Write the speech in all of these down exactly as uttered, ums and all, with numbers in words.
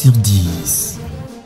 sur dix.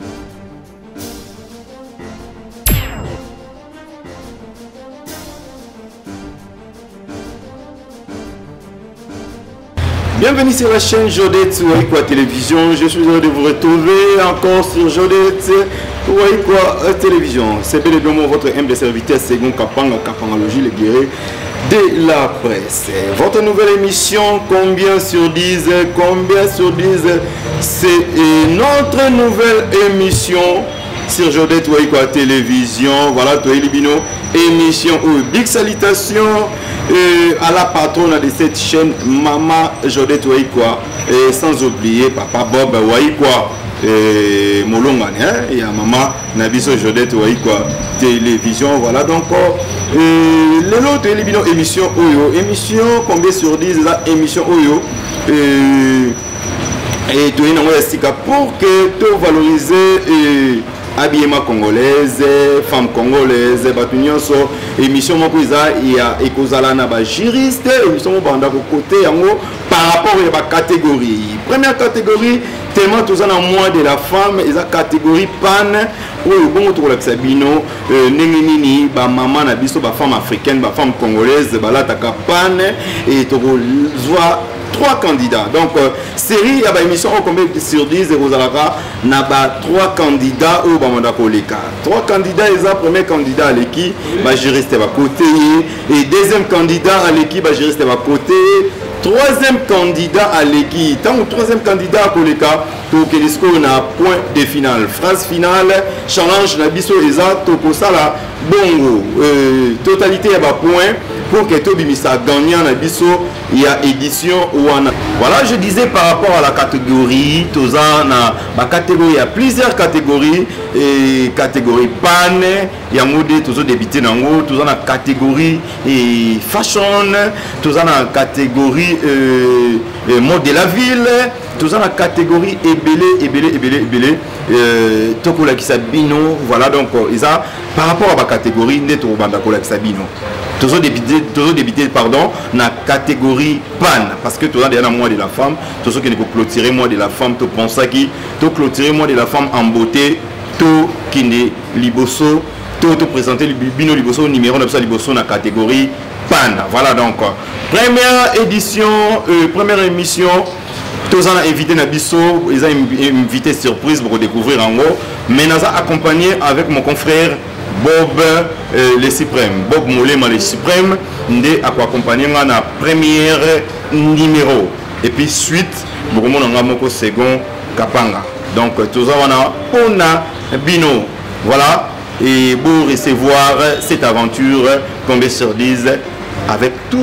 Bienvenue sur la chaîne Jodette Waikwa Télévision. Je suis heureux de vous retrouver encore sur Jodette Waikwa Télévision. C'est bel et bien votre humble serviteur Segon Kapanga Kapangalogie, le guerrier de la presse. Votre nouvelle émission, combien sur dix? Combien sur dix? C'est notre nouvelle émission sur Jodette Waikwa Télévision. Voilà, toi Libino, émission ou big salutations euh, à la patronne de cette chaîne, Maman Jodette Waikwa, et sans oublier Papa Bob Waikwa et Molongane, hein, et à Maman Nabiso Jodette Waikwa Télévision. Voilà donc euh, le lot de Libino émission Oyo, émission combien sur dix? La émission Oyo. Euh, et tout pour que tout valoriser et habillement congolaise, femme congolaise, batunyoso, émission mokuiza ya ekozala na ba juriste, émission banda ko côté yango par rapport à la catégorie. Première catégorie, tellement tous en moins de la femme, et la catégorie pan ou bon to la sabino ndenge nini ba maman na biso ba femme africaine, ba femme congolaise, ba la taka pan et to zwa trois candidats. Donc euh, série ya ba émission on combien sur dix et Rosalaka na ba trois candidats au bamanda koleka. Trois candidats, et ça premier candidat à l'équipe ba juriste ba côté et deuxième candidat à l'équipe ba juriste ba côté. Troisième candidat à l'équipe, tant que troisième candidat à Koleka, donc le score na point de finale. Phrase finale, challenge na biso eza toko sala bongo. Euh, totalité ya ba point pour que Tobi Misa gagnant na biso il y a édition wana. Voilà, je disais par rapport à la catégorie, toza na ba catégorie, il y a plusieurs catégories et catégorie pan, il y a modé tozo débuté nango, toza na catégorie et fashion, toza na catégorie Euh, euh, mode de la ville, tout ça la catégorie ébélé, ébélé, ébélé, ébélé, euh, Tokola Kisabino, voilà donc ils a par rapport à la catégorie Neto Bandakola Kisabino. Toujours débuté, toujours débuté, pardon, na catégorie pan, parce que tout ça derrière moi de la femme, tout ce qui ne peut clôturer moi de la femme, tout penser qui, tout clôturer moi de la femme en beauté, tout qui n'est liboso, tout tout présenter le bino liboso numéro neuf cents liboso na catégorie pan. Voilà donc première édition, euh, première émission. Tous en a invité Nabiso, ils ont invité surprise pour découvrir en haut. Mais nous avons accompagné avec mon confrère Bob euh, le Suprême, Bob Molema le Suprême, nous avons accompagné dans la première numéro. Et puis suite, nous avons second Kapanga. Donc tous on a Bino. Voilà. Et pour recevoir cette aventure, combien sur dix, avec tout,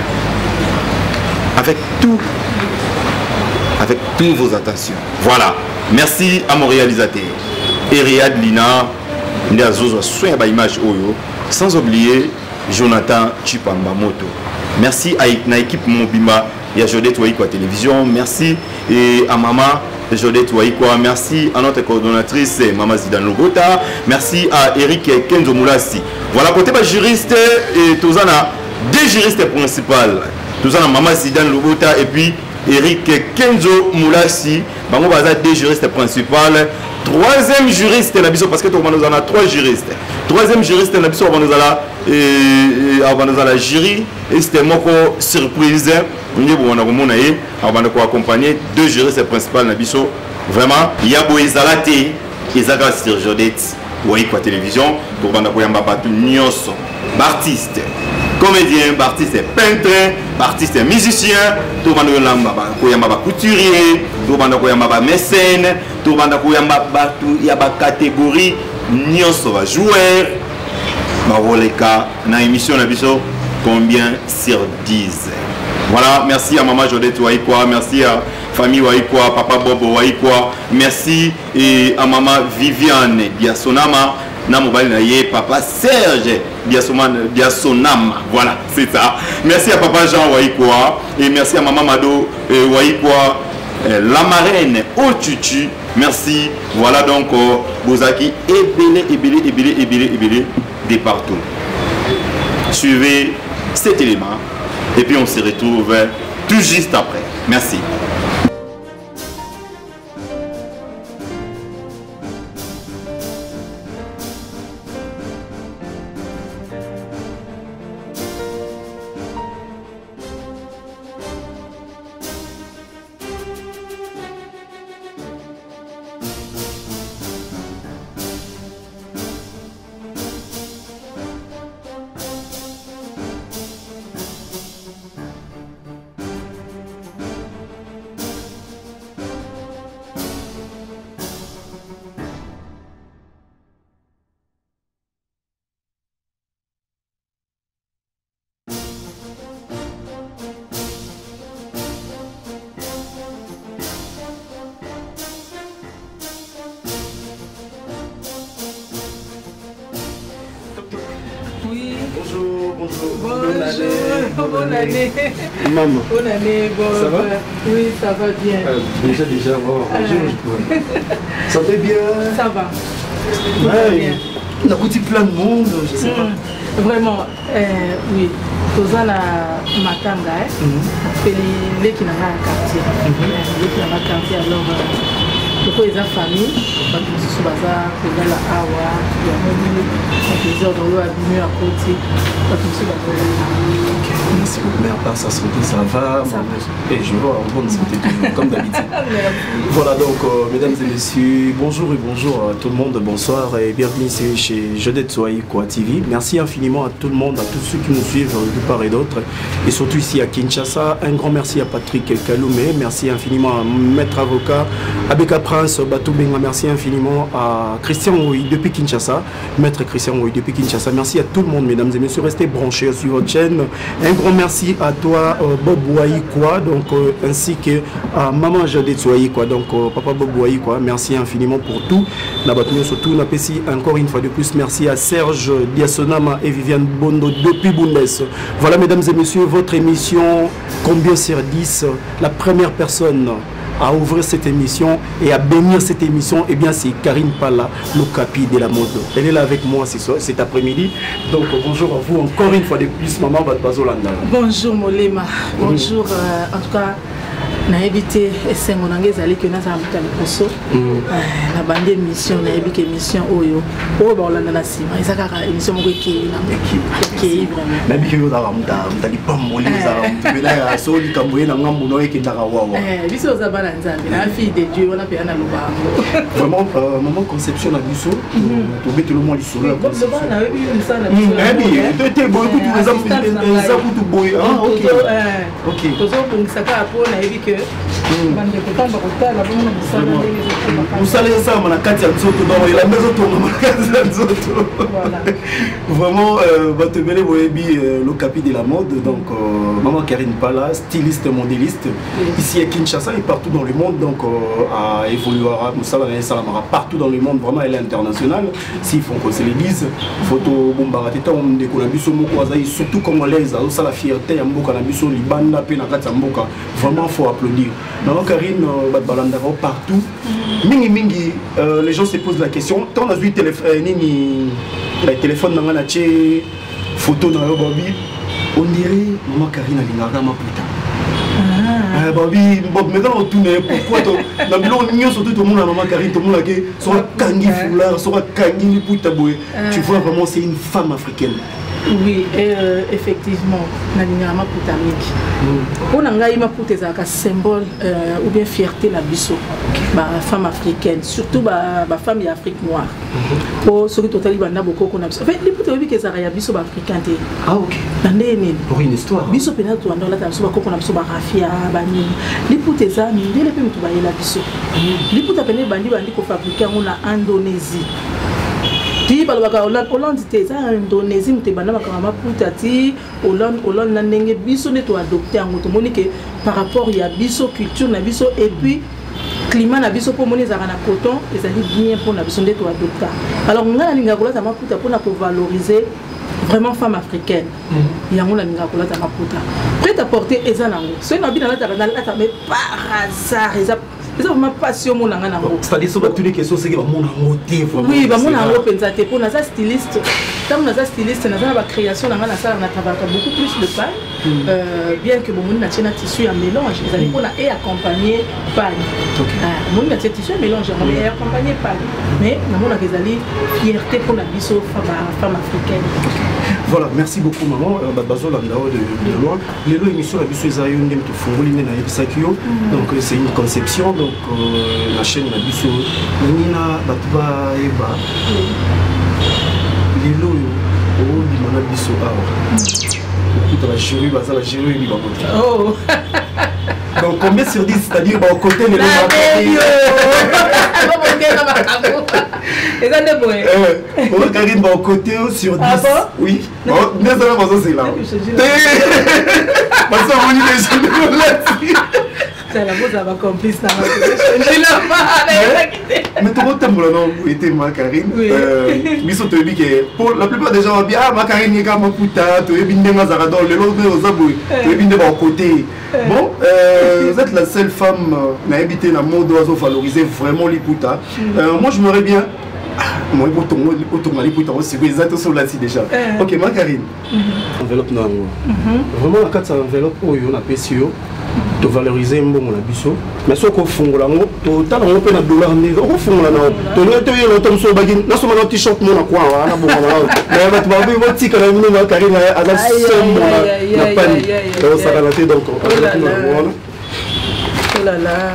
avec tout, avec toutes vos attentions. Voilà. Merci à mon réalisateur, Eriad Lina, sans oublier Jonathan Chipamba Moto. Merci à l'équipe Mobima et à Jodette Waikwa Télévision. Merci et à Maman Jodette Waikwa. Merci à notre coordonnatrice Maman Zidane Logota. Merci à Eric Kenzo Moulassi. Voilà, côté bas juriste et tous en a deux juristes principaux. Tous en a Maman Zidane Logota et puis Eric Kenzo Moulassi. Bango baza deux juristes principaux. Troisième juriste parce que nous avons trois juristes. Troisième juriste nous avons la jury et c'était mon surprise. Nous avons accompagné deux juristes principaux. Vraiment, il y a beau Ezalate, Ezaka sur Jodette Waikwa Télévision pour nous artiste, comédien, artiste peintre, artiste musicien, tout le monde couturier, tout le monde mécène, tout le monde y a une catégorie, nous joueur, dans l'émission combien sur dix. Voilà, merci à Maman Jodette Waikwa, merci à famille Waikwa, Papa Bob Waikwa, merci et à Maman Viviane Biasonama. Papa Serge Biasonama, voilà, c'est ça. Merci à Papa Jean Waikwa et merci à Maman Mado euh, Waikwa, euh, la marraine Otutu. Merci. Voilà donc Bozaki ébélé, ébélé, ébélé, ébélé, ébélé de partout. Suivez cet élément et puis on se retrouve tout juste après. Merci. bonjour, bonjour. Bonjour, bonne année. Maman. Bonne année, bon. Ça va? Oui, ça va bien. Euh, déjà, déjà, bon, bonjour. Ça va bien? Ça va. Ouais, on a goûté plein de monde, je sais pas. Mmh. Vraiment, euh, oui. Tous à la Matanga, c'est les qui n'ont pas un quartier. Les qui n'ont pas un quartier, alors, il faut les familles, parce que ce soit ça, c'est dans la Awa, il y a un plaisir dans l'eau abîmé à côté, parce que ce soit merci beaucoup, mais à part sa santé, ça va. Ça va. Et je vois en bonne santé, comme d'habitude. Voilà donc, euh, mesdames et messieurs, bonjour et bonjour à tout le monde, bonsoir et bienvenue ici chez Jodette Soaï Quoi T V. Merci infiniment à tout le monde, à tous ceux qui nous suivent de part et d'autre, et surtout ici à Kinshasa. Un grand merci à Patrick Kaloumé, merci infiniment à Maître Avocat, Abeka Prince Batoubenga, merci infiniment à Christian Ouy depuis Kinshasa, Maître Christian Ouy depuis Kinshasa. Merci à tout le monde, mesdames et messieurs, restez branchés sur votre chaîne. Un grand merci à toi, euh, Bob Waïkwa, donc euh, ainsi que à Maman Jodette Soaï Quoi, donc euh, Papa Bob Waïkwa, merci infiniment pour tout. Surtout, encore une fois de plus, merci à Serge Diasonama et Viviane Bondo depuis Bundes. Voilà, mesdames et messieurs, votre émission Combien sur dix, la première personne à ouvrir cette émission et à bénir cette émission, et eh bien c'est Karine Pala, le capi de la mode. Elle est là avec moi cet après-midi. Donc bonjour à vous encore une fois de plus, maman Bazolanda. Bonjour Molema, bonjour euh, en tout cas. Na évité esengo nange zali que na zambuta liposo na bande émission na évité émission oyo o ba olanda na sima ezaka émission moko ki na ki vraiment na biki yo da muta mutali pamoli za mutubela ya soli kamboye na ngambu no ekendaka wawa eh biso za bana nzambe na fille de Dieu on a pena lobango vraiment maman conception na biso to betelo mo lisolo comme le bana eu une ça na biso eh bien to te boy ku tu exemple ça ku tu boy ah OK OK to zo pungisaka po na évité vous allez ça na kati ya nzoto donc la maison tourne na kati ya nzoto vraiment votre belle boyebi le capi de la mode donc maman Karine Pala, styliste modéliste ici à Kinshasa et partout dans le monde, donc à évoluer partout dans le monde, vraiment elle est internationale. S'ils font que c'est l'église photo bombarateta on décolle biso moko azai surtout congolaise ça la fierté ya mboka na biso libanda pe na kati ya mboka, vraiment faut applaudir. Maman Karine Balanda partout. Mingi mingi, euh, les gens se posent la question. Quand on a vu téléphone, ni le téléphone dans la photo dans le Bobby, on dirait Maman Karine Alingara ma putain. Ah Bobby, Bob, maintenant on tourne. Pourquoi toi? Dans le monde, surtout tout le monde, Maman Karine, tout le monde qui soit kangi foulard, soit kangi putain boy. Tu vois vraiment, c'est une femme africaine. Oui, et euh, effectivement, Nalingarama Poutamik. On a un symbole euh, ou bien fierté la biso, bah femme africaine, surtout bah bah femme d'Afrique noire. Pour ceux qui totalement banda beaucoup qu'on a. En fait, les poutres oui que ça raya biso africain té. Ah ok. Pour une histoire. Biso pena tu ando la ta biso beaucoup qu'on a biso bah rafia bani. Les poutres ça, mais les peu tu bailler la biso. Les poutres pena bandi bandi ko fabriquer on a Indonésie. Ti balabaka Hollande Hollande te za Indonésie mte banda makama puta ti Hollande Hollande na ndenge biso ne to adopter en to monique par rapport ya biso culture na biso et puis climat na biso pour moni za na coton et ça dit bien pour na biso ne to adopter. Alors ngana ninga kola ta maputa pour na pour valoriser vraiment femme africaine. Yango na ninga kola ta maputa. Prête à porter ezanango. So na bina na ta na ta mais par hasard c'est vraiment passion mon angana. C'est-à-dire sur toutes les questions c'est que mon motif. Oui, bah mon ango pensate pour na styliste. Comme na styliste na za ba création na na ça na travaille beaucoup plus le pain. Euh, bien que bon mon na tena tissu en mélange, ils allaient pour na et accompagner pain. Ah, mon na tissu en mélange, mais accompagner pain. Mais na mon na kezali fierté pour la biso femme africaine. Voilà, merci beaucoup maman. Bazo Landao de loin. Les lois émission la biso ezayo ndem to fongoli na ebisakio. Donc c'est une conception donc euh, la chaîne la biso nina batuba eba. Les lois au limona biso awa. Écoute la jury baza la jury ni bakote. Oh. Donc combien sur dix, c'est-à-dire au côté les lois. Et ça n'est pas. On Karine va au côté sur dix. Ah bon? Oui. Bon, bien sûr, c'est là. Parce qu'on dit les gens. C'est la pose à ma complice. Mais tout le monde a été Macarine. Mais surtout, pour la plupart des gens ont dit ah, Macarine, il y a un putain, tu es bien dans Zaradon, le long de nos abouis, tu es bien de mon côté. Bon, vous êtes la seule femme qui a habité dans le monde d'oiseau valoriser vraiment les putas. Moi, je m'aurais bien. Moi, autant les putas aussi, vous êtes sur là-dessus déjà. Ok, Macarine. Enveloppe non. Vraiment, la carte enveloppe, on a payé de valoriser un bon biseau. Mais ce qu'on fait, on a un peu de dollars, on fait un peu de temps sur bagin. Nous sommes dans t-shirt, mon quoi, on a bon. Mais tu vas voir, votre petit carré, nous, Macarine, à la somme, on a pas mis. Donc, ça va la tête, donc, oh là là. Oh là là.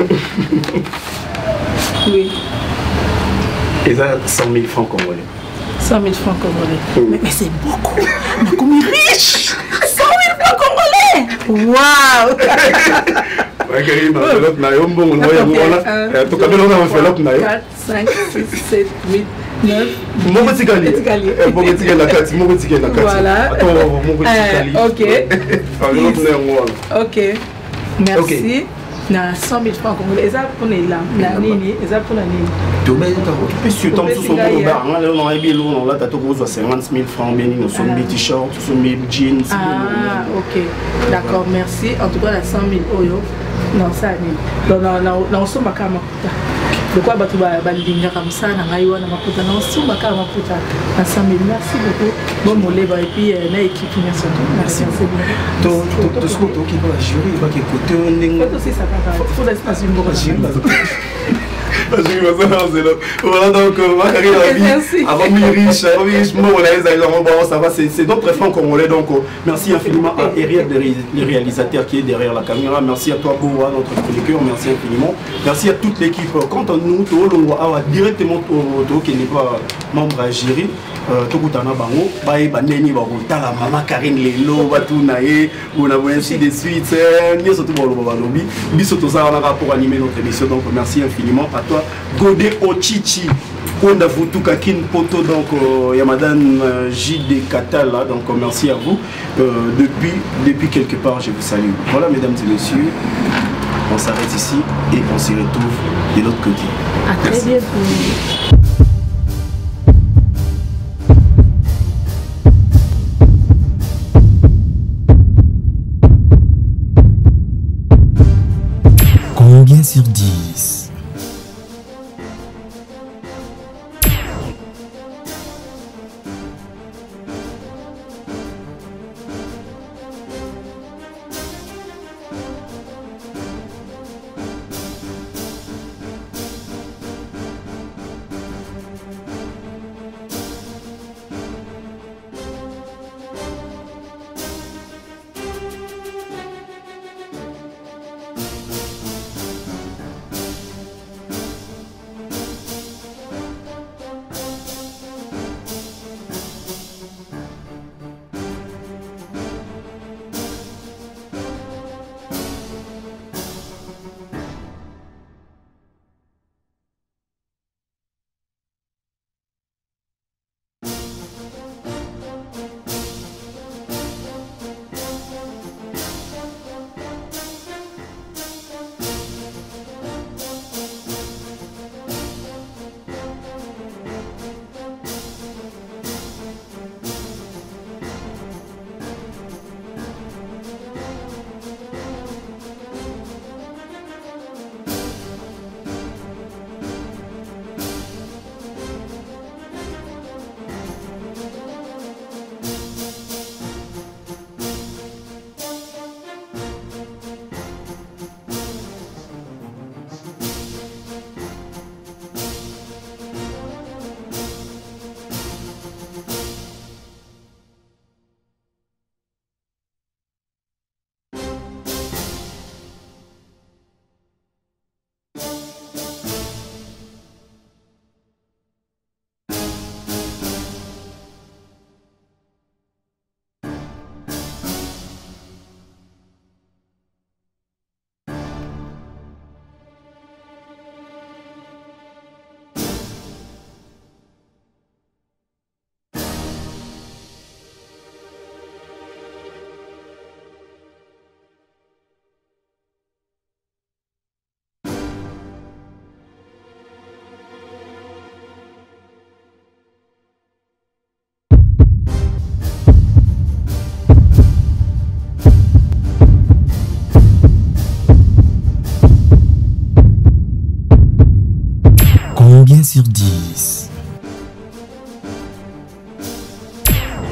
Oui. Et ça, cent mille francs congolais. cent mille francs congolais. Oui. Mais, mais c'est beaucoup. On a commis riche. cent mille francs congolais. Waouh. Macarine, enveloppe, na yo bon, on va y avoir. Tu connais l'enveloppe, na yo. quatre, cinq, six, sept, huit, neuf. Mon petit calier. Mon petit calier, la carte. Mon petit calier, la carte. Voilà. Attends, mon petit calier. Ok. Enveloppe, na yo. Ok. Merci. Na cent mille francs congolais. Ça pour les lames. La nini. Ça pour la nini. Tu peux sur ton sous-son bar. On a bien long. Là, tu as tout cinquante mille francs. Nous sommes mes t-shirts, nous sommes mes jeans. Ah, ok. D'accord, merci. En tout cas, la cent mille euros. Non, ça n'est pas. Non, non, non, on s'en va à Maputa. De quoi tu vas baligner comme ça, dans Maïwa, dans Maputa. Non, on s'en va à Maputa. À cent mille. Merci beaucoup. Bon, mon lèvre et puis l'équipe, merci. Merci. Tu as ce que tu as jury, il va écouter un ding. Il faut aussi ça. Il faut rester dans une bonne jury. Voilà donc Macarine avant de riche, avant de ça va, c'est d'autres francs congolais donc merci infiniment à Eriel le réalisateur qui est derrière la caméra, merci à toi Boa notre chroniqueur, merci infiniment, merci à toute l'équipe. Quant à nous, directement qui n'est pas membre à jury, tokutana bango baye baneni bakotala mama Karine lelo batuna ye on a ainsi de suite ni surtout bolo balobi biso to ça on a rapport animer notre émission donc merci infiniment à toi Godé Ochichi Konda Futuka Kin Poto donc il y a madame J D Katala donc merci à vous euh, depuis depuis quelque part je vous salue. Voilà mesdames et messieurs, on s'arrête ici et on se retrouve de l'autre côté. À très bientôt. Combien sur dix?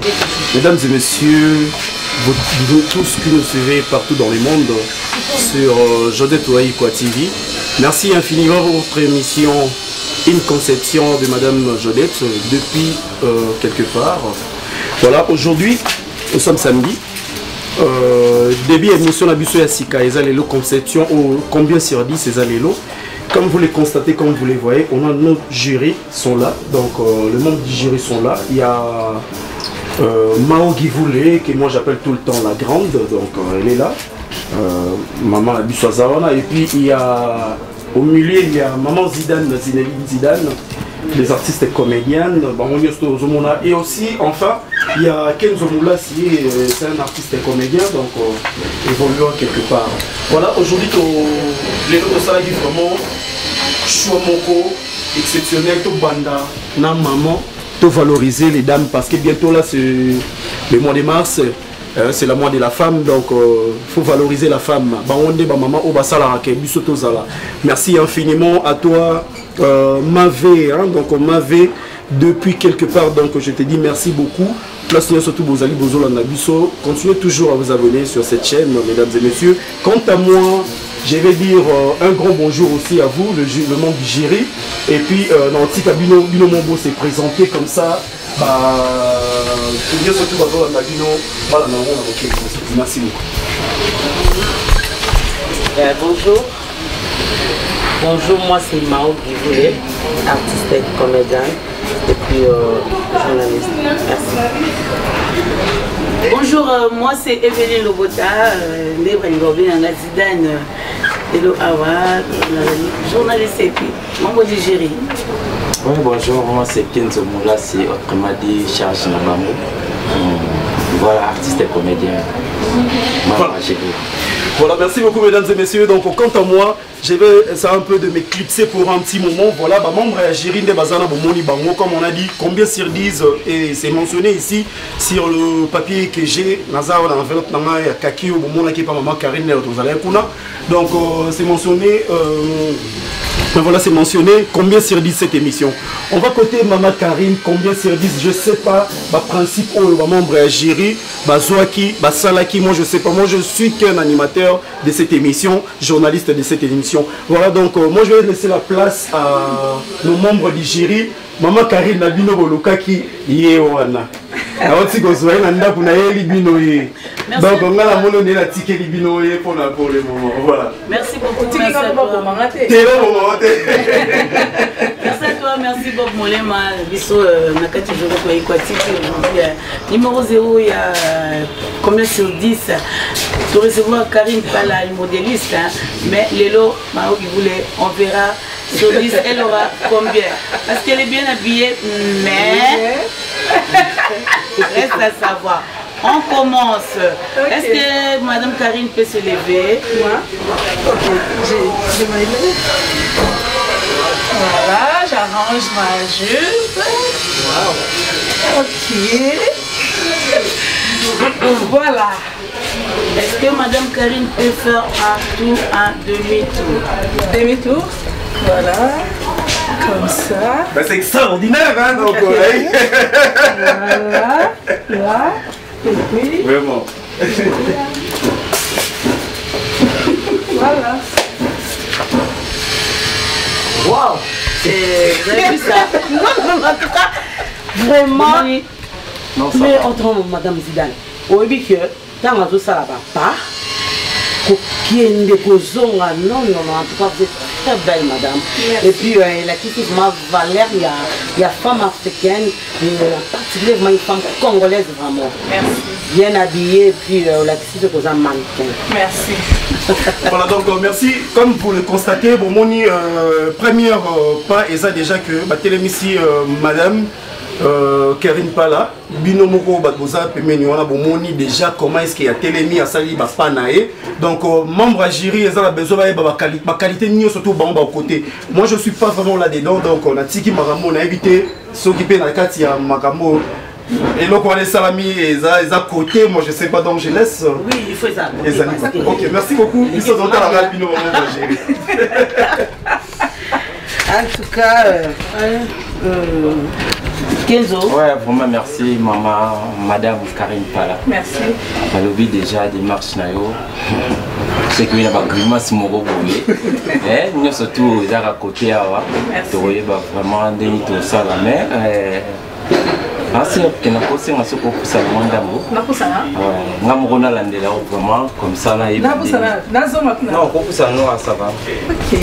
Mesdames et messieurs, vous, vous tous qui nous suivez partout dans le monde sur euh, Jodette Ouaïkwa T V, merci infiniment pour votre émission Une conception de Madame Jodette depuis euh, quelque part. Voilà, aujourd'hui, nous sommes samedi. Euh, début émission la biso ya sika ezalelo conception ou combien sur dix ezalelo. Comme vous les constatez, comme vous les voyez, on a nos jurys sont là. Donc euh, le membre du jury sont là. Il y a euh, Mao Givoulé, que moi j'appelle tout le temps la grande, donc euh, elle est là. Euh, maman la biso Zawana. Et puis il y a au milieu il y a maman Zidane, Zinedine Zidane, les artistes et comédiennes. Et aussi enfin il y a Kenzo Moulassi, c'est un artiste et comédien, donc euh, évoluant quelque part. Voilà, aujourd'hui les autres salariés vraiment choix moko exceptionnel, tout banda, na maman, tout valoriser les dames parce que bientôt là c'est le mois de mars. Euh, c'est le mois de la femme, donc il euh, faut valoriser la femme. Merci infiniment à toi, euh, Mavé. Hein, donc Mavé, depuis quelque part, donc je te dis merci beaucoup. Continuez toujours à vous abonner sur cette chaîne, mesdames et messieurs. Quant à moi, je vais dire euh, un grand bonjour aussi à vous, le, le membre du jury. Et puis, euh, dans le Bino, Bino Mombo s'est présenté comme ça. Bah, merci beaucoup. Euh, bonjour. Bonjour, moi c'est Mao Givoulé, artiste et comédien et puis euh, journaliste. Merci. Bonjour, euh, moi c'est Evelyne Lobota, euh, Zidane, Hello Awa, journaliste et puis membre du jury. Oui, bonjour, moi c'est Kenzo Moulassi, autrement dit Charles Nabamou. Hum, voilà, artiste et comédien. Voilà. Voilà, merci beaucoup mesdames et messieurs. Donc quant à moi, je vais ça un peu de m'éclipser pour un petit moment. Voilà, bah, membre à Jirin de Bazana Bomoni Bango, comme on a dit, combien sur dix, et c'est mentionné ici sur le papier que j'ai. Nazar dans l'enveloppe Nanga et Kaki au moment qui est pas maman Karine Kuna. Donc euh, c'est mentionné. Euh, Voilà, c'est mentionné combien sur dix cette émission. On va côté Maman Karine, combien sur dix, je sais pas. Bah, principe, oh, le membre à Jiri, bah, Zoaki, bah, Salaki, moi je sais pas. Moi je suis qu'un animateur de cette émission, journaliste de cette émission. Voilà, donc euh, moi je vais laisser la place à nos membres du jury. Maman Karine, Nabino Boloka qui y est wana. Alors si vous avez un ndap na yeli bino ye. Donc on a la mono de la ticket libino ye pour la pour le moment. Voilà. Merci beaucoup. Merci à toi. Merci à toi, merci Bob Molema, biso nakati joko kwa Ikwati aujourd'hui numéro zéro il y a combien sur dix. Tu recevoir Karine Pala, une modéliste, hein? Mais Lélo Mao qui voulait, on verra sur dix, elle aura combien? Parce qu'elle est bien habillée, mais reste à savoir. On commence. Okay. Est-ce que Madame Karine peut se lever? Moi? Ok, je me lève. Voilà, j'arrange ma jupe. Wow. Ok. Voilà. Est-ce que Madame Karine peut faire un tour, un demi-tour? Demi-tour. Voilà. Comme ça. Ben, c'est extraordinaire, hein, donc. Okay. Voilà. Là. Et puis. Vraiment. Voilà. Waouh! Vous avez vu ça? Non, non, en tout cas, vraiment. Non, ça mais autrement, Madame Zidane, au début que, quand on a ça là-bas, pas. Qui est une kozonga, non, non, non, en tout cas, vous êtes très belle, madame. Merci. Et puis, euh, la critique ma valeur, il y a, il y a femme africaine, en particulier une femme congolaise, vraiment. Merci. Bien habillée, et puis euh, la critique est un mannequin. Merci. Voilà, donc euh, merci. Comme vous le constatez, bon, mon euh, première euh, pas, et ça déjà que, bah, télémissi, euh, madame. Euh, Karine Pala, binomoko batboza pemeni wana bomoni déjà comment est-ce qu'il y a télémi à sali ba panae. Donc euh, membre à jury ils ont besoin ba qualité ba qualité ni surtout ba côté. Moi je suis pas vraiment là dedans donc on a tiki makambo on a évité s'occuper na kati ya makambo. Et donc on est salami et ça ils à côté moi je sais pas donc je laisse. Oui, il faut ça. OK, merci beaucoup. Ils sont dans la rapide membre à jury. En tout cas euh, euh, Kenzo. Ouais, vraiment merci, maman, madame Karine Pala. Merci. Malobi déjà démarche nayo. C'est que il y a pas grimace si mon robot. Eh, nous surtout ils à côté awa. Tu vois vraiment deni tout ça la mer. Merci que na kosi na soko pour ça mandambo. Na kosa na. Ouais, ngam rona landela vraiment comme ça là. Na kosa na. Na zo maintenant. Non, pour ça non ça va. OK.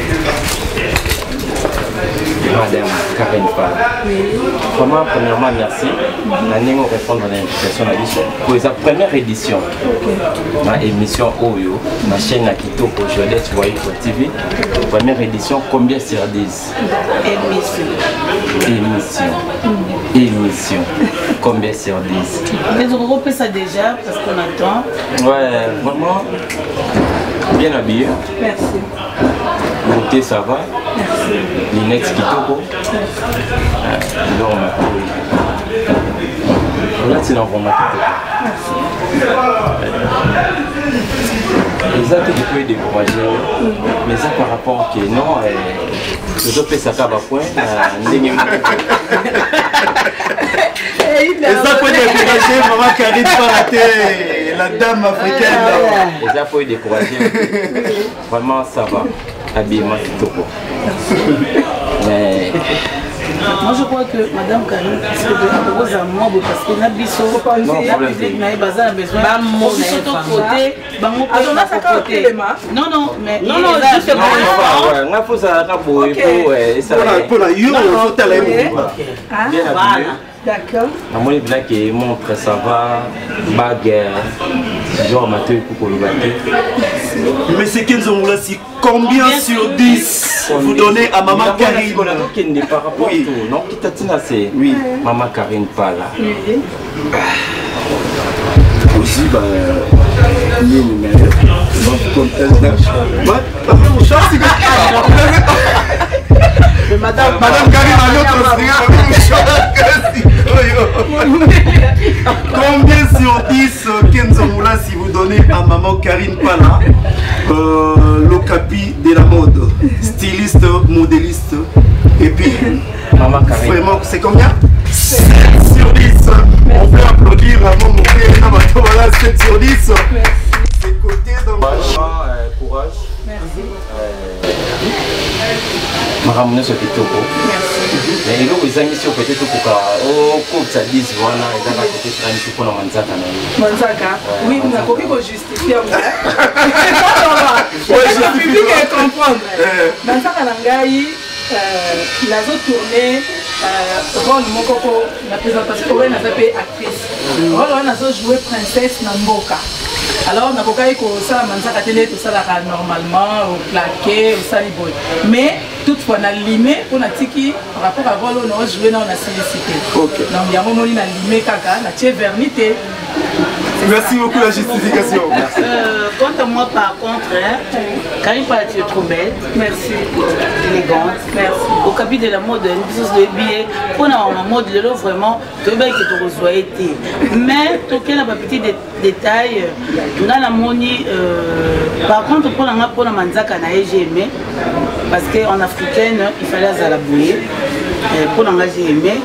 Madame Karine Pala. Vraiment, premièrement, merci. Nous répondre à l'invitation pour sa première édition. Ma émission Oyo, ma chaîne Akito pour Jodette T V. Première édition, combien sur dix? Émission. Émission. Émission. Combien sur dix? Mais on repère ça déjà parce qu'on attend. Ouais, vraiment bien habillé. Merci. Beauté, ça va. Merci. Linex Kitoko. Là, c'est l'informatique. Les actes qui peuvent décourager, mais ça par rapport à non, je fais ça à point. Et ça peut décourager, maman Karine Pala, la dame africaine. Et ça peut décourager. Vraiment, ça va. Habillement Kitoko. Mais moi je crois que Madame Karine, parce que de à moi parce que Nabiso, il y a besoin de besoin. Non non mais non non juste ouais, on a fait ça à Boy pour ça. Pour la euro, bien habillé. D'accord. À mon avis, qui montre ça va, baguette, genre Mathieu pour le baguette. Mais c'est Kenzo Moulasi, combien sur dix vous donnez à maman Karine? Qui n'est pas rapport oui. Tout. Non, qui t'a dit c'est oui. Maman Karine Pala. Oui. Aussi, bah, les numéros. Donc, Madame, Madame Karine a notre combien sur dix Kenzo Moula si vous donnez à maman Karine Pala, euh, le capi de la mode, styliste, modéliste, et puis maman Karine. Vraiment, c'est combien? sept sur dix. On peut applaudir à mon frère, voilà, sept sur dix. C'est côté dans le courage. Merci. Maramune sur Kitoko. Merci. Mais il y a une mission peut-être pour que ça dise voilà, il y a un côté qui pour la Manzaka. Manzaka. Oui, on a compris qu'on justifie. Oui, je suis public à comprendre. Manzaka Nangaï, il a tourné rôle mon coco, la présentation, on a fait actrice. Rôle on a joué princesse Namboka. Alors on a beaucoup que ça Manzaka télé tout ça là normalement au plaqué au saliboy. Mais toutefois on a limé pour na tiki par rapport à rôle on a joué dans la sollicité. Donc il y a un moment on a limé kaka na tie vernité. Merci beaucoup la justification. Euh, quant à moi par contre, hein, Karine Pala, tu es trop belle. Merci. Élégante. Merci. Au capitre de la mode, une chose de billet, pour la mode, le lot vraiment, tu es belle que tu reçois été. Mais, tu as un petit détail, tu as la monnaie. Euh, par contre, pour la pour la manzaka, j'ai aimé. Parce qu'en africaine, il fallait la bouillir. Pour la j'ai aimé.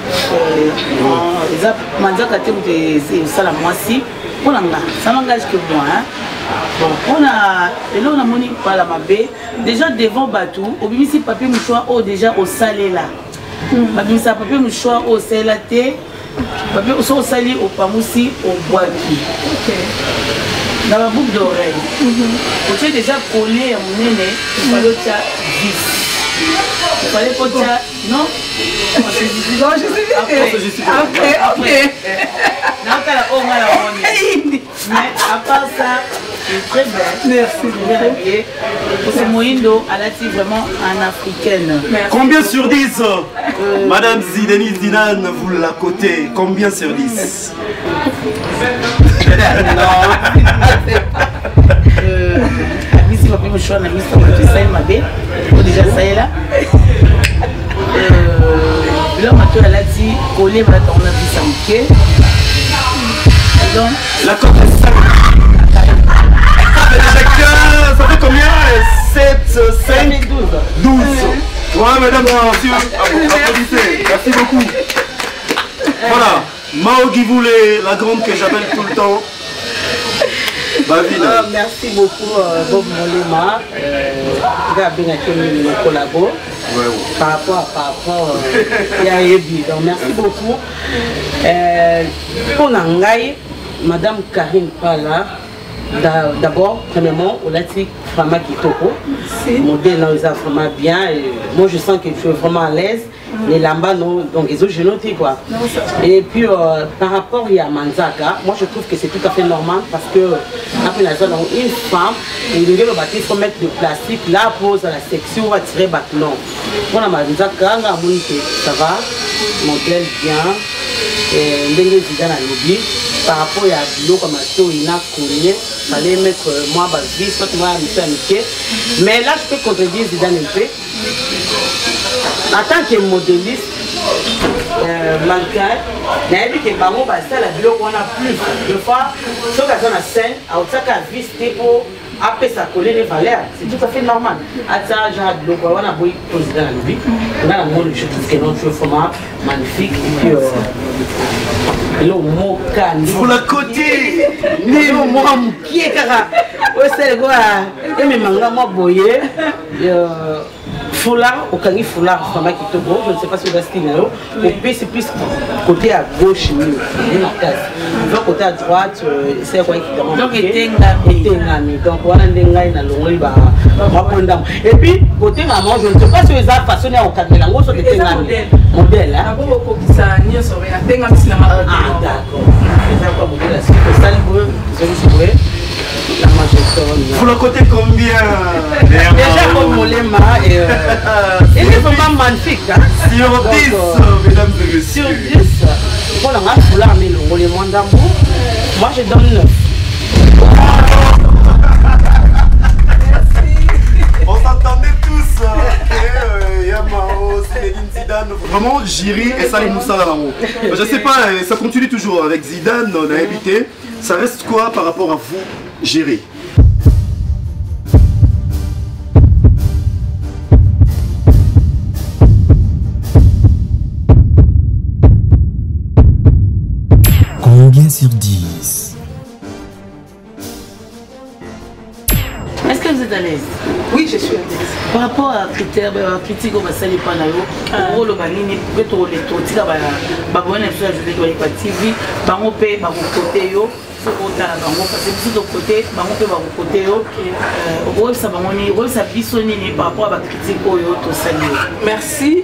Manzaka, c'est ça la moitié. Pour la ça n'engage que moi. Hein. Bon, on a, et là on a moni par la mabé, déjà devant Batou, au bimisi papier mouchoir au déjà au salé là. Bimisi papier mouchoir au salaté, papier au salé au pamoussi au boaki. Dans la boucle d'oreille. Quand tu es déjà collé à mon nez, il fallait que tu aies dix. Il fallait que tu aies. Non? Non, je suis après. Après, ok. Mais à part ça, c'est très belle. Merci. C'est Moindo, elle a dit vraiment en africaine. Combien sur dix euh... Madame Zidane Zidane, vous la cotez. Combien sur dix? Euh, Ici, on peut me choisir, on a ça, ma belle. Déjà, ça est là. Là, maintenant, elle a dit, coller, on a vu ça, ok. Donc, la cote est ça. Ça fait combien? sept, cinq, douze. douze. Ouais, mesdames et messieurs, applaudissez. Merci beaucoup. Voilà, Mao Givoulé, la grande que j'appelle tout le temps. Ah, merci beaucoup euh, Bob Molema, euh, bien collabo par rapport à par rapport euh, à Yebi. Donc merci beaucoup. Euh, pour Nangaï, Madame Karine Pala, d'abord, premièrement, on a dit vraiment Kitoko. Modèle là, ils ont vraiment bien. Et moi, je sens que je suis vraiment à l'aise. Les lambas, non, donc les autres, je note quoi. Et puis, euh, par rapport à Manzaka, moi, je trouve que c'est tout à fait normal parce que, après la zone, une femme, il il faut mettre du plastique, là, pose à la section, on va tirer le bâton. Pour la Manzaka, ça va, modèle bien. Ndenge Zidane a lobby par rapport à l'eau comme un il a connu, fallait mettre moi bas vie, soit moi à mi mais là je peux contredire Zidane un peu. En tant que modéliste, euh, mannequin, il y a vu que Bango va ça la bio qu'on a plus de fois, ce qu'on a scène, à autre cas visiter pour après ça coller les valeurs, c'est tout à fait normal. À ça, genre de l'eau, on a beau président à lobby, on a la mode, je trouve que notre format magnifique et puis le mot can. Pour la côté, le mot qui est cara. Ouais c'est quoi? Et mes mangas moi boyé. Foulard, au cani foulard, c'est qui te beau. Je ne sais pas si vous restez là. Au P c'est plus côté à gauche mieux. Donc côté à droite, c'est quoi qui demande. Donc il donc voilà n'engai na longue ba. Et puis côté maman, je ne sais pas si vous avez façonné au cadre de la gauche ou de modèle. Modèle là. Ah d'accord. Ça va beaucoup là. C'est ça le beau, c'est le la majorité. Pour le côté combien? Déjà comme Molema et il est vraiment magnifique. Sur dix, mesdames et messieurs. Sur dix, pour la masse, vous l'avez le Molema d'Ambo. Moi je donne neuf. On s'entendait tous. Yamao, Zinedine Zidane. Vraiment, Jiri et Salim Moussa là-haut. Je sais pas, ça continue toujours avec Zidane, on a habité. Ça reste quoi par rapport à vous, Jiri? Combien sur dix? Est-ce que vous êtes à l'aise? Oui, je suis à l'aise. Par rapport à critères, critique au bassin pas là, au rôle banini, peut-être les totis là, bah bon, on a fait ajouter dans les T V, bah on paye, bah on côté yo, faut qu'on a, bah on passe tout de côté, bah on paye, bah on côté yo, au rôle ça va on est, rôle ça bisonné par rapport à la critique au yo tout ça. Merci.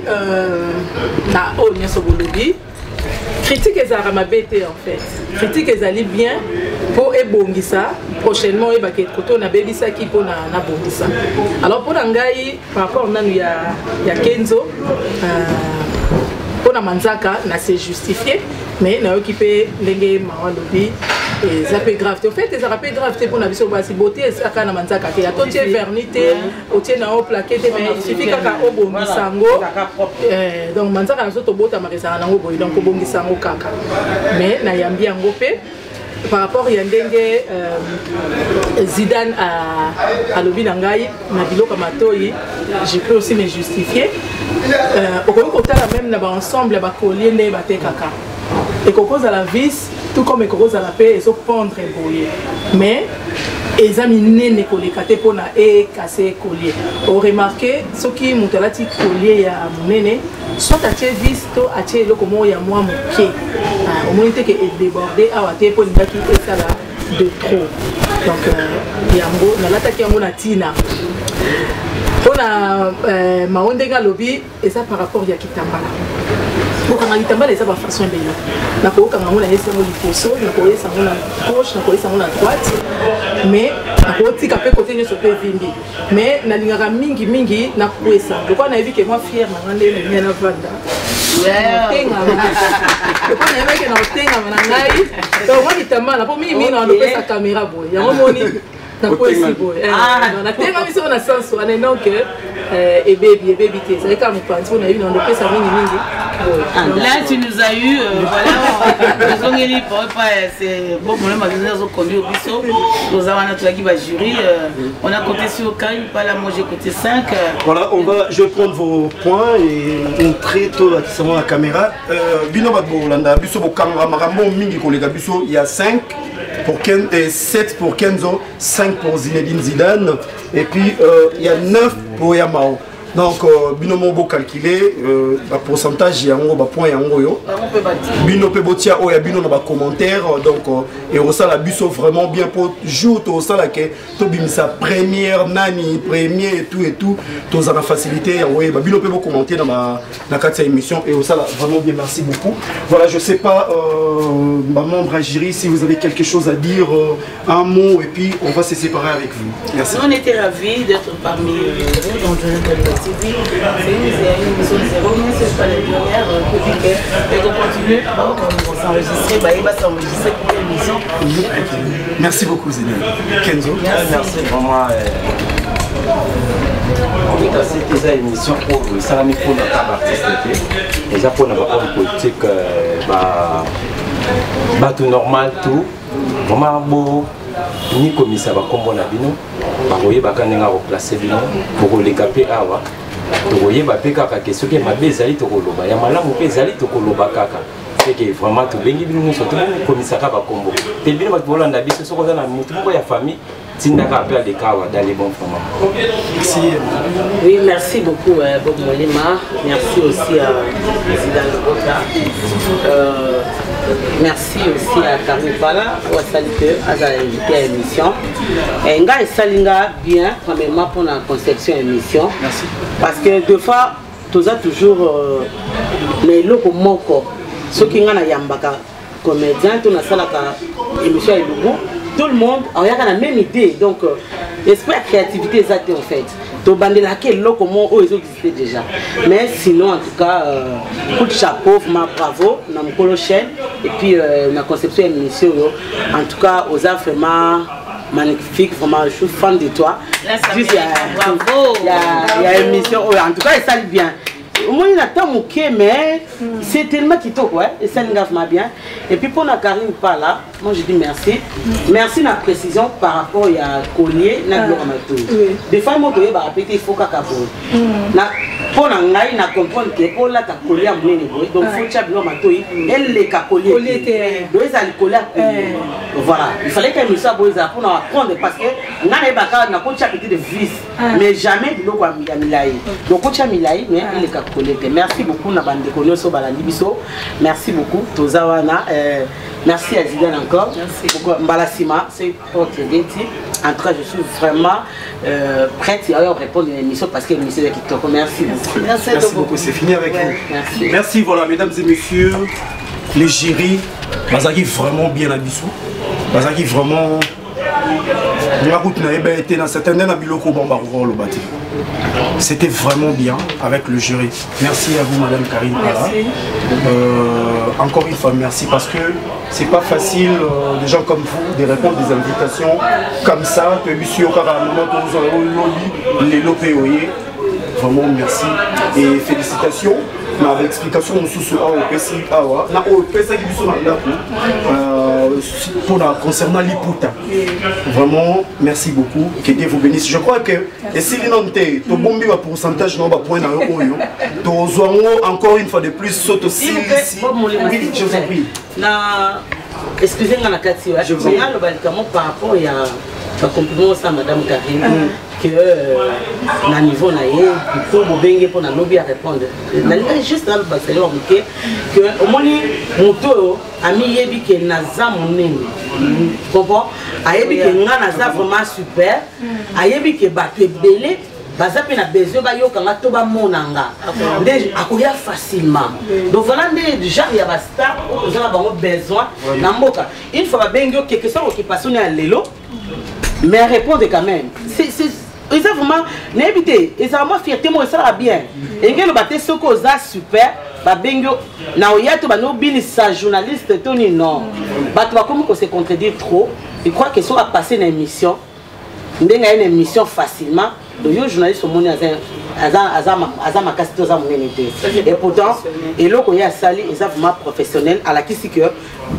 Na oh bien sur Bolobi. Critique et Zaramabete en fait. Critique et Zali bien pour ebongisa. Prochainement, il va être côté on a baby ça qui pour na na bongisa. Alors pour Nangai, par rapport à il y a il y a Kenzo. Pour la Manzaka, na c'est justifié, mais na occupé l'engé mawalobi. Et ça peut grave. En fait, ça peut grave pour la vision basse beauté. Ça quand na Manzaka, il y a tout qui est vernité, au tien na haut plaqué, mais il suffit qu'à au bongisango. Donc Manzaka na soto bota marisa na ngo donc au bongisango kaka. Mais na yambi angopé. Par rapport à Yandenge, euh, Zidane à, à Lobi Nangaï, Nabilo Kamatoyi, je peux aussi me justifier. Au côté la même ensemble, il y a collier né baté kaka. Et qu'on cause à la vis, tout comme qu'on cause à la paix, ils sont pendre et brouiller. Mais ils ont mis né collier pour na et casser collier. On remarqué ce qui monte là ti collier à mon néné, soit à tes vis, to à tes le comment il y a moi mon pied. Au moins il est débordé à la tête pour une qui est ça là de trop. Donc il y a un gros, on a l'attaqué à mon atina. On a Maondenga lobby et ça par rapport à Kitambala. Pour qu'on a Kitambala, ça va façon de lui. Na ko quand on a essayé de pousser, na ko essayé de la gauche, na ko essayé de la droite, mais na ko tika pe côté ne se peut vimbi. Mais na lingara mingi mingi na ko essa. Donc on a vu que moi fier na ngande le na vanda. Ouais. Donc on a vu que na otenga na ngai. Donc moi Kitambala pour mimi na ndo pesa caméra boy. Ya mo moni na ko essa boy. Ah, na tenga mi so na sens on est non que et baby et baby t'es c'est comme on a eu dans le pesa mingi mingi. Là, tu nous as eu, euh, voilà, Songeli, c'est bon pour le magasin au conduit au biseau. Nous avons notre jury. On a compté sur Karim Pala, moi j'ai compté cinq. Voilà, on va, je vais prendre vos points et montrer tout la caméra. Bino Badbolanda, Biso Bokanga Marambo Mingi Kolega Biso, il y a cinq pour Ken, et sept pour Kenzo, cinq pour Zinedine Zidane, et puis euh, il y a neuf pour Yamao. Donc, euh, bino mobo calculé, euh, le pourcentage, il y a un point, il y a un yo. Bino pe botia, oh, il y a bino dans les commentaires. Donc, euh, et au sein la busso vraiment bien pour jouer au sein la que to bim sa première nani, première et tout et tout. Tous à la facilité, ouais, bah bino pe bo commenter dans ma dans cette émission et au sein vraiment bien, merci beaucoup. Voilà, je sais pas, euh, ma membre à jury, si vous avez quelque chose à dire, euh, un mot et puis on va se séparer avec vous. Merci. On était ravis d'être parmi vous dans le T V. C'est une émission de zéro, mais ce n'est pas la dernière publique. Et on continue, on va s'enregistrer, il va s'enregistrer pour l'émission. Merci beaucoup Zéné. Kenzo. Merci, merci vraiment. En tout cas, c'était une émission pour ça mis pour notre artiste. Déjà pour notre homme politique, bah tout normal, tout. Vraiment beau. Ni commissaire va comme na bino ba royer ba kanenga replacer bino pour les caper awa to royer ba peka ka question ke mabe ezali to koloba ya malamu pe ezali to koloba kaka c'est que vraiment to bengi bino so to commissaire ba kombo te bino ba bolanda biso so ko na mutu ko ya famille tindaka appel de kawa dans les bons moments. Merci. Oui, merci beaucoup euh, Bob Molema. Merci aussi à Zidane Bota. Euh, merci aussi à Karim Pala pour saluer à l'invité à l'émission. Et nga et salinga bien premièrement pour la conception émission. Merci. Parce que deux fois tous a toujours les locaux moko. Ceux qui ont na yambaka comédien tout na salaka émission et tout le monde a la même idée, donc l'esprit de créativité exacte en fait. To bandela quel lot comment ils existaient déjà. Mais sinon en tout cas, euh, coup de chapeau, vraiment bravo, dans mon chaîne et puis euh, la conception émission. En tout cas, aux a vraiment magnifique, vraiment je suis fan de toi. Là, ça Juste, y a, bravo. Il y a, il y a une émission, ouais, en tout cas, il sale bien. Au moins il a tant moqué mais mm. c'est tellement qui toque ouais et ça l'engage bien et puis pour la Karim pas là moi je dis merci mm. merci la précision par rapport à collier na ah. oui. Des fois moi je va répéter il faut qu'à pour na pour la ngai na comprendre que pour la collier à mon niveau donc faut que tu matoi elle les collier collier donc ça le collier voilà il fallait qu'elle nous soit pour apprendre parce que na les baka na quand tu as petit de vis mais jamais de l'eau à milai donc quand tu as milai mais il est merci beaucoup merci beaucoup Tozawana euh, merci à Zidane encore merci beaucoup Mbalasima c'est votre métier en tout cas je suis vraiment euh, prête à répondre à l'émission parce que l'émission est qui merci merci, merci, merci beaucoup c'est fini avec ouais, vous merci. Merci voilà mesdames et messieurs les jurys Bazaki vraiment bien à Bissou Bazaki vraiment c'était vraiment bien avec le jury. Merci à vous Madame Karim Pala. Euh, encore une fois merci parce que c'est pas facile euh, des gens comme vous de répondre des invitations comme ça. Vraiment merci et félicitations. Avec explication concernant l'Iputa. Vraiment, merci beaucoup. Que Dieu vous bénisse. Je crois que et si l'inonté, to bombi va pourcentage non va point dans le to encore une fois de plus saute aussi ici. Oui, je vous en prie. Na excusez-moi la Cathy. Je vous en prie. Par rapport à compliment ça Madame Karim. Que na niveau na ye pour bobengue pour na lobby à répondre na juste dans le bassin que au moins moto ami yebi que naza monene comprends ayebi que nga naza vraiment super ayebi que bato belé baza pe na besoin ba yoka nga to ba monanga nde akoya facilement donc voilà des gens il y a ba star aux gens ba besoin na mboka une fois ba bengue quelque chose occupation na lelo mais répondre quand même c'est c'est ils ont vraiment n'évité ils ont vraiment fierté moi ça va bien et que le bateau ce que ça super ba bengo na oyato ba no bini sa journaliste toni non ba tu vas comme qu'on se contredire trop je crois que ça va passer une émission ndenga une émission facilement donc yo journaliste au monde azan azan azan makasito za monenité et pourtant et là qu'on y a sali ils sont vraiment professionnels à la qui c'est que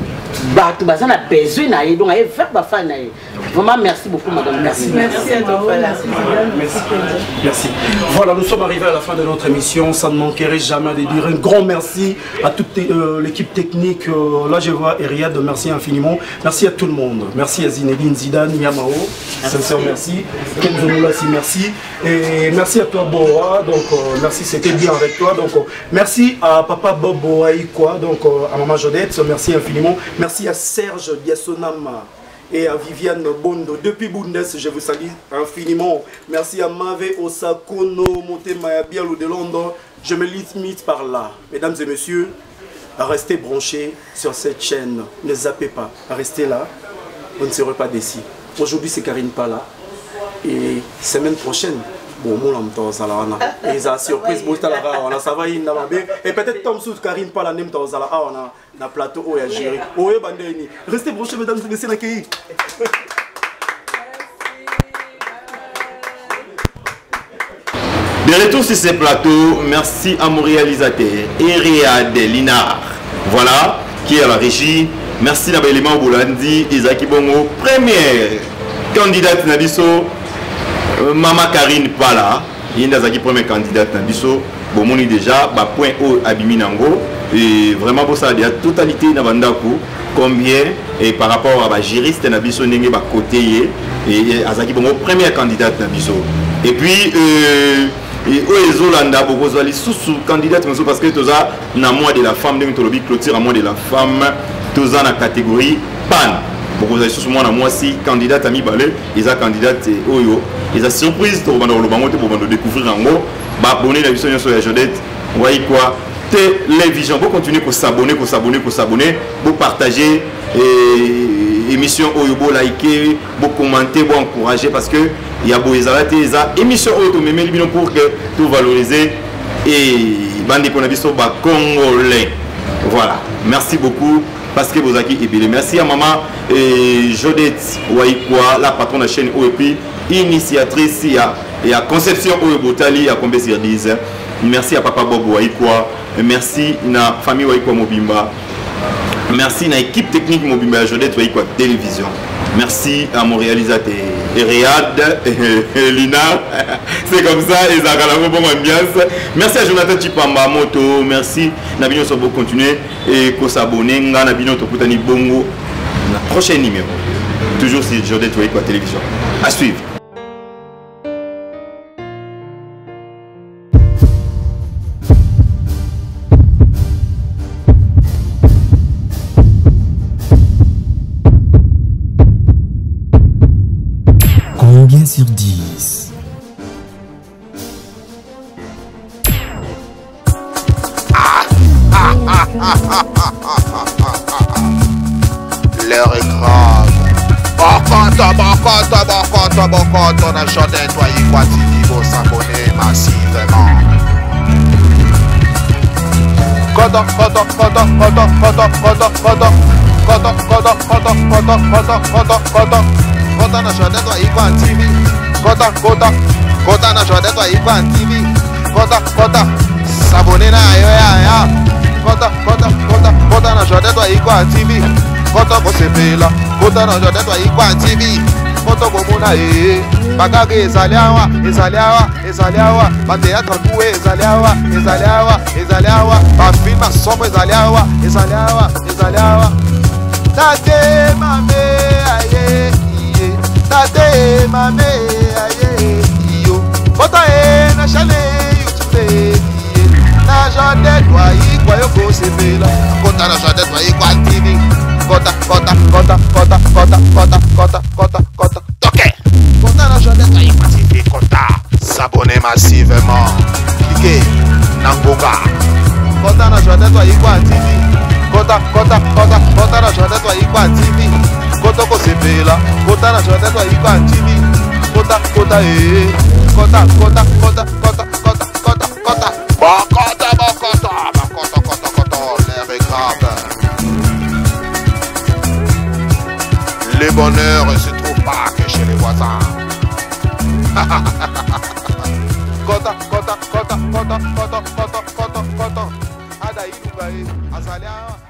bato baza na besoin na ye donc aye vers bafani na ye. Vraiment merci beaucoup madame. Merci, merci à toi. Merci. Merci. Voilà, nous sommes arrivés à la fin de notre émission. Ça ne manquerait jamais de dire un grand merci à toute euh, l'équipe technique. Euh, là, je vois Eriad, merci infiniment. Merci à tout le monde. Merci à Zinedine Zidane, Yamao. Sincère merci. Kenzo Moulassi, merci. Et merci à toi, Boa. Donc, euh, merci, c'était bien avec toi. Donc, euh, merci à Papa Bob Boaïkwa, donc euh, à Maman Jodette. Merci infiniment. Merci à Serge Diasonama et à Viviane Bondo. Depuis Bundes, je vous salue infiniment. Merci à Mave Osakono, Motema Bialou de Londres. Je me limite par là. Mesdames et messieurs, restez branchés sur cette chaîne. Ne zappez pas. Restez là. Vous ne serez pas déçus. Aujourd'hui, c'est Karine Pala. Et semaine prochaine, bon, mon homme, et ça surprise, ça va, et peut-être Tom Sout, Karine Pala, on a un plateau où il y a géré. Restez branchés, mesdames et messieurs, l'accueil. De retour sur ce plateau, merci à mon réalisateur, Eriad Linar. Voilà, qui est à la régie. Merci à l'élément Boulandi, Isaki Bongo, première candidate Nabiso, Mama Karine Pala, il y a une première candidate Nabiso, bon, on est déjà, bah, point haut Abimi Nango, et vraiment pour ça, il y a totalité Nabandaku, combien, et par rapport à la juriste Nabiso, n'est pas côté, et Azaki Bongo, première candidate Nabiso. Et puis, euh, et aux Olanda, beaucoup de sous candidate parce que tous ça, na moi de la femme, de mythologie clôture à moi de la femme, tous ça na catégorie pan. Beaucoup de sous moi na moi si candidate ami balé, ils a candidate oyo, ils a surprise pour bando le bango pour bando découvrir en gros, bah abonner la vision sur la Jodette, voyez quoi, télévision, pour continuer pour s'abonner, pour s'abonner, pour s'abonner, pour partager et émission oyo, pour liker, pour commenter, pour encourager parce que il y a beau ezalate eza émission auto memeli bino pour que tout valoriser et bande qu'on a biso ba congolais. Voilà, merci beaucoup parce que vous avez été merci à maman et Jodette Waikwa, la patronne de la chaîne O E P, initiatrice et à conception O E Botali à combien sur dix. Merci à papa Bob Waikwa, merci à la famille Waikwa Mobimba. Merci à l'équipe technique Mobimba Jodette Waikwa Télévision. Merci à mon réalisateur Eriad Lina. C'est comme ça, et ça a bon ambiance. Merci à Jonathan Chipamba Moto. Merci. Nabino Sobo continuer et qu'on s'abonne. Nabino Tokutani Bongo. La prochaine numéro. Toujours sur Jodette Waikwa Télévision. À suivre. Combien sur dix? L'heure est grave. Bokoto, bokoto, bokoto, bokoto. On a Jodette Waikwa T V, vous s'abonner massivement. Kodo, kodo, kodo, kodo, kodo, kodo, kodo, kodo, kodo, kodo, kodo, kodo, kodo, kodo. Kota na Jodette Waikwa T V, kota kota kota na Jodette Waikwa T V, kota kota s'abonner na yo ya ya, kota kota kota kota na Jodette Waikwa T V, kota ko sepela, kota na Jodette Waikwa T V, kota ko mona eh, bagage ezali awa, ezali awa, ezali awa, ba théâtre coué ezali awa, ezali awa, ezali awa, ba film sombre ezali awa, ezali awa, ezali awa, tate mame aye. Tate mame aye iyo kota e na chale YouTube na Jodette Waikwa yoko sepela kota na Jodette Waikwa T V kota kota kota kota kota kota kota kota kota toke kota na Jodette Waikwa T V kota s'abonner massivement cliquez nangoga kota na Jodette Waikwa T V kota kota kota kota na Jodette Waikwa T V kota ko sepela kota na Jodette Waikwa T V kota kota eh kota kota kota kota kota kota kota bokota bokota bokota kota kota l'air est grave. Le bonheur ne se trouve pas que chez les voisins. Kota kota kota kota kota kota kota kota ada iluga eh azalia